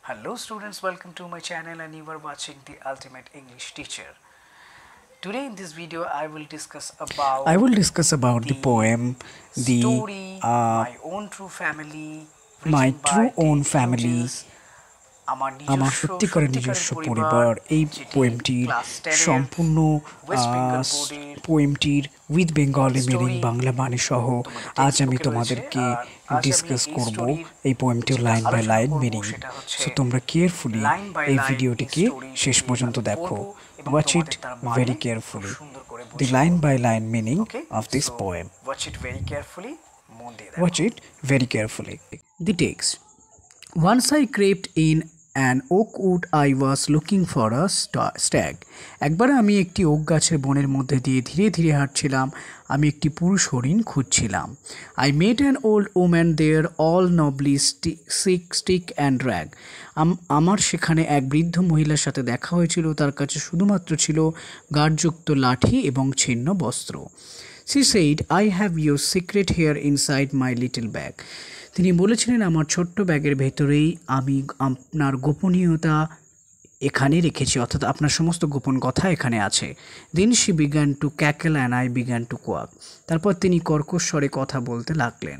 Hello students, welcome to my channel and you are watching the Ultimate English Teacher. Today in this video I will discuss about the poem the story My Own True Family My written True by Own Ted Family Hughes. আমার আমার নিজস্ব সত্যিকারের নিজস্ব পরিবার পরিবার এই যেটি পোয়েমটির class 10 এর সম্পূর্ণ ওয়েস্ট বেঙ্গল বোর্ডের পোয়েমটির with Bengali meaning story Bangla মানে সহ তোমাদের আজ আমি টেক্সট বুকে রয়েছে তোমাদেরকে আর আজ আমি ডিসকাস এই করব স্টোরির এই পোয়েমটির যেটা লাইন বাই আলোচনা লাইন করব মিনিং। সেটা হচ্ছে সো তোমরা কেয়ারফুলি লাইন বাই এই লাইন ভিডিওটিকে স্টোরি শেষ পর্যন্ত দেখো। Watch it very carefully carefully the line by line meaning Okay, of this so poem. watch it very carefully. মন দিয়ে দেখো। Watch it very carefully. The text. Once I crept in an oak wood. I was looking for a stag. একবার আমি একটি okay গাছের বনের মধ্যে দিয়ে ধীরে ধীরে হাঁটছিলাম। আমি একটি পুরুষ হরিণ খুঁজছিলাম। I met an old woman there, all nobly stick and drag. আমার সেখানে এক বৃদ্ধ মহিলার সাথে দেখা হয়েছিল। তার কাছে শুধুমাত্র ছিল গাঢ়যুক্ত লাঠি এবং ছিন্ন বস্ত্র। She said, I have your secret here inside my little bag. তিনি বলেছিলেন, আমার ছোট্ট ব্যাগের ভেতরেই আমি আপনার গোপনীয়তা এখানে রেখেছি, অর্থাৎ আপনার সমস্ত গোপন কথা এখানে আছে। Then she began to cackle and I began to quack. তারপর তিনি কর্কশ স্বরে কথা বলতে লাগলেন।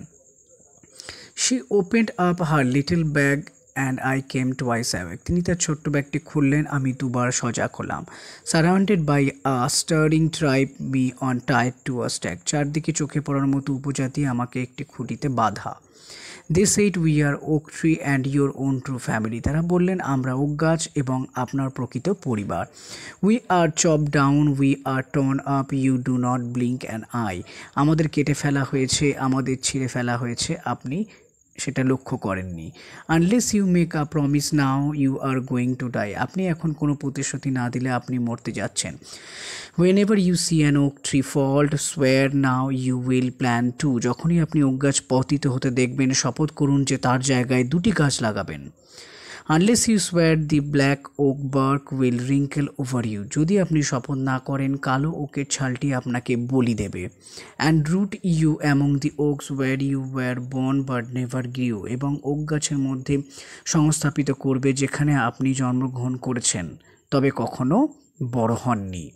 She opened up her little bag and I came twice awake. তিনি তার ছোট্ট ব্যাগটি খুললেন, আমি দুবার সজাগ হলাম। Surrounded by a stirring tribe, me on tied to a stag. চারদিকে চোখে পড়ার মতো উপজাতি আমাকে একটি খুঁটিতে বাঁধা। They said, we are oak tree and your own true family. তারা বললেন, আমরা ওক গাছ এবং আপনার প্রকৃত পরিবার। We are chopped down, we are torn up, you do not blink an eye. আমাদের কেটে ফেলা হয়েছে, আমাদের ছিঁড়ে ফেলা হয়েছে, আপনি সেটা লক্ষ্য করেননি। Unless you make a promise now, you are going to die. আপনি এখন কোনো প্রতিশ্রুতি না দিলে আপনি মরতে যাচ্ছেন। Whenever you see an oak tree fall, swear now you will plant two. যখনই আপনি ওক গাছ পতিত হতে দেখবেন, শপথ করুন যে তার জায়গায় দুটি গাছ লাগাবেন। Unless you swear, the black oak bark will wrinkle over you. যদি আপনি শপথ না করেন, কালো ওকের ছালটি আপনাকে বলি দেবে। And root you among the oaks where you were born but never grew. এবং ওক গাছের মধ্যে সংস্থাপিত করবে যেখানে আপনি জন্মগ্রহণ করেছেন তবে কখনো বড় হননি।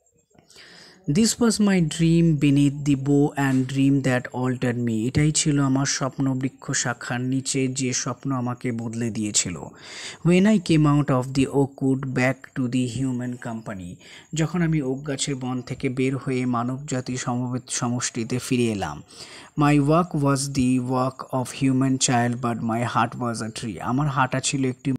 This was my dream beneath the bow and dream that altered me. এটাই ছিল আমার স্বপ্ন বৃক্ষ শাখার নিচে যে স্বপ্ন আমাকে বদলে দিয়েছিল। When I came out of the oak wood back to the human company. যখন আমি ওক গাছের বন থেকে বের হয়ে মানবজাতি সমষ্টিতে ফিরে এলাম। My walk was the walk of human child but my heart was a tree. আমার হাঁটা ছিল একটি